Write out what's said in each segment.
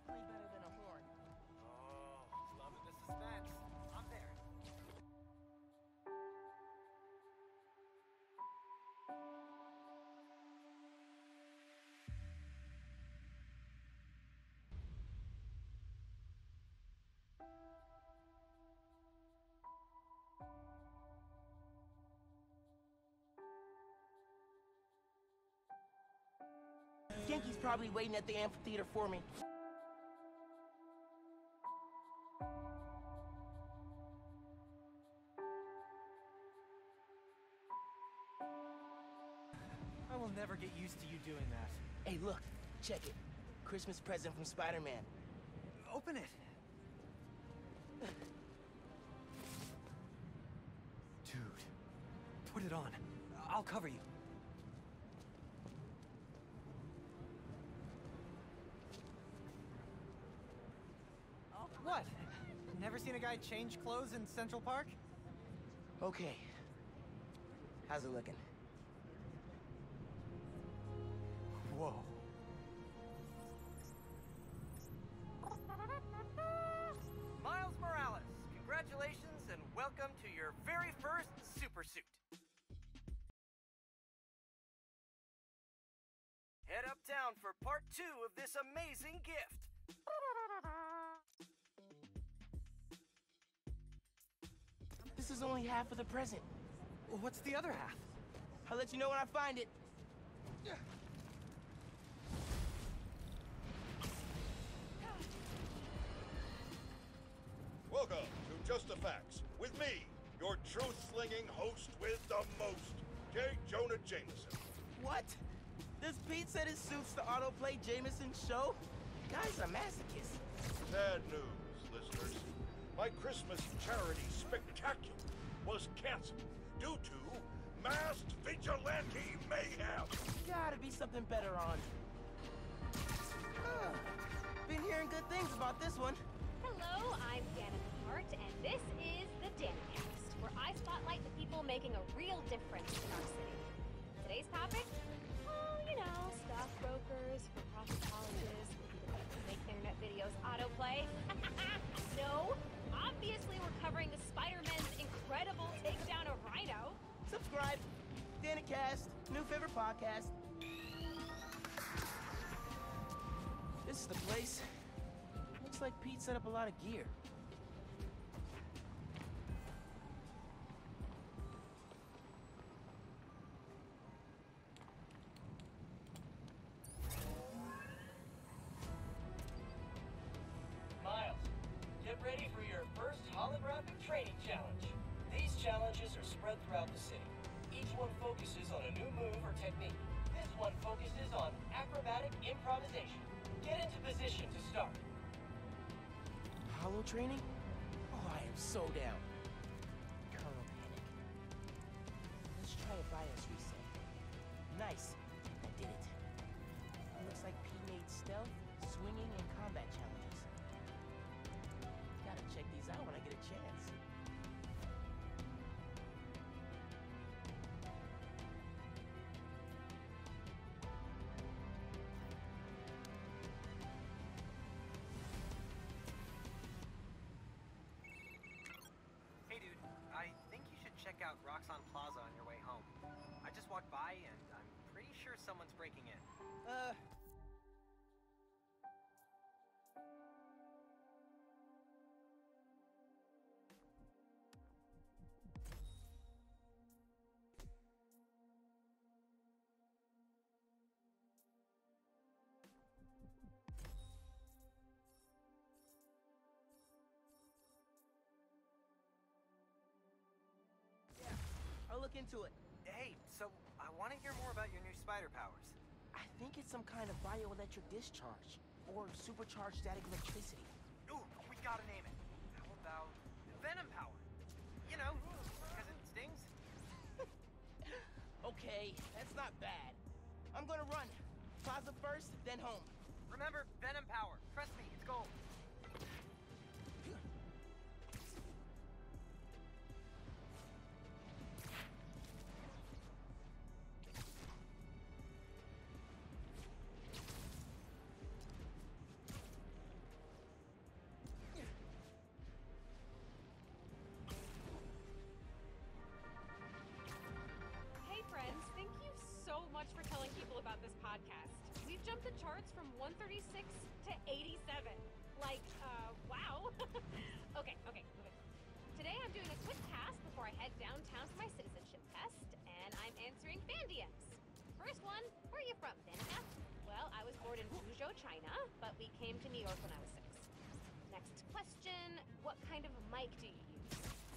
definitely better than a horn. Oh, loving the suspense. I'm there. Genki's probably waiting at the amphitheater for me. I will never get used to you doing that. Hey, look, check it. Christmas present from Spider-Man. Open it. Dude, put it on. I'll cover you. What? Never seen a guy change clothes in Central Park? Okay. How's it looking? Whoa. Miles Morales, congratulations and welcome to your very first super suit. Head uptown for part 2 of this amazing gift. This is only half of the present. What's the other half? I'll let you know when I find it. Welcome to Just the Facts with me, your truth-slinging host with the most, J. Jonah Jameson. What? Does Pete said it suits the autoplay Jameson's show? Guy's a masochist. Bad news, listeners. My Christmas charity spectacular was canceled due to masked vigilante mayhem. Gotta be something better on. Been hearing good things about this one. Hello, I'm Danica Hart, and this is the Danicast, where I spotlight the people making a real difference in our city. Today's topic? Oh, you know, stockbrokers, for-profit colleges, the people who make internet videos autoplay. No, obviously we're covering the Spider-Man's incredible takedown of Rhino. Subscribe. Danicast, new favorite podcast. This is the place. Looks like Pete set up a lot of gear. Miles, get ready for your first holographic training challenge. These challenges are spread throughout the city. Each one focuses on a new move or technique. This one focuses on acrobatic improvisation. Get into position to start. Hollow training? Oh, I am so down. Colonel Panic. Let's try a bias reset. Nice. I did it. Looks like Pete made stealth, swinging, and combat challenges. Gotta check these out when I get a chance. Hey dude, I think you should check out Roxxon Plaza on your way home. I just walked by and I'm pretty sure someone's breaking in. Yeah, I'll look into it. Hey, so I want to hear more about your new spider powers. I think it's some kind of bioelectric discharge, or supercharged static electricity. Ooh, we gotta name it. How about Venom Power? You know, because it stings. Okay, that's not bad. I'm gonna run. Plaza first, then home. Remember, Venom Power. Trust me, it's gold. jumped the charts from 136 to 87. Like, wow. Okay. Today I'm doing a quick task before I head downtown for my citizenship test, and I'm answering fan DMs. First one, where are you from, Danica? Well, I was born in Fuzhou, China, but we came to New York when I was 6. Next question, what kind of mic do you use?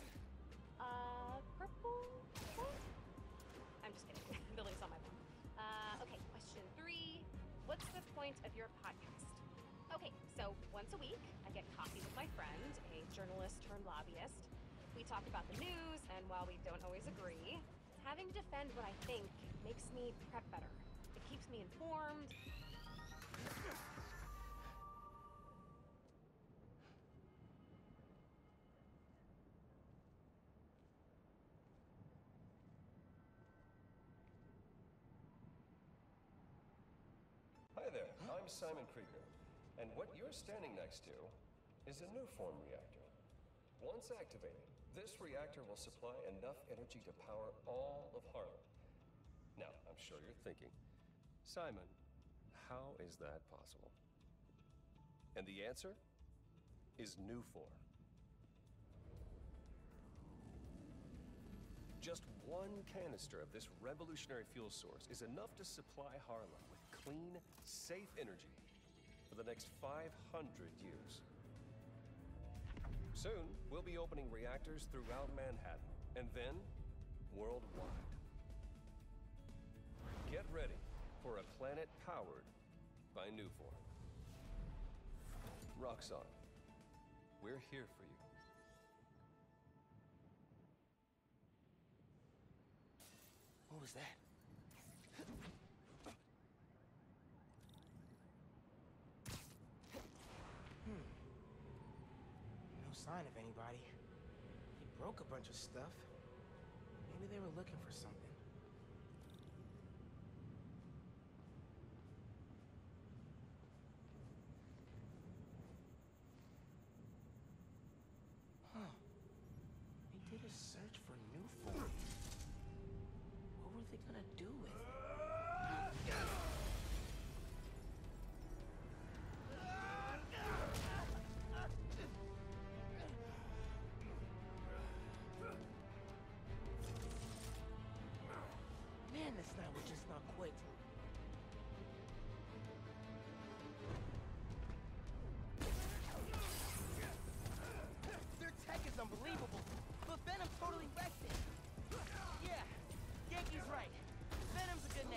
Purple? I'm just kidding. The link's on my phone. Okay, question 3. What's the point of your podcast? Okay, so once a week, I get coffee with my friend, a journalist turned lobbyist. We talk about the news, and while we don't always agree, having to defend what I think makes me prep better. It keeps me informed. Hi there, I'm Simon Krieger, and what you're standing next to is a Nuform reactor. Once activated, this reactor will supply enough energy to power all of Harlem. Now, I'm sure you're thinking, Simon, how is that possible? And the answer is Nuform. Just one canister of this revolutionary fuel source is enough to supply Harlem with clean, safe energy for the next 500 years. Soon, we'll be opening reactors throughout Manhattan, and then worldwide. Get ready for a planet powered by Nuform. Roxxon, we're here for you. What was that? No sign of anybody. He broke a bunch of stuff. Maybe they were looking for something. Huh. They did a search for Nuform. What were they gonna do with it? Man, this night would just not quit. Their tech is unbelievable, but Venom totally wrecked it. Yeah, Yankee's right. Venom's a good name.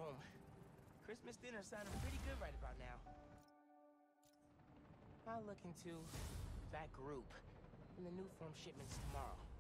home. Christmas dinner sounding pretty good right about now. I'll look into that group and the new form shipments tomorrow.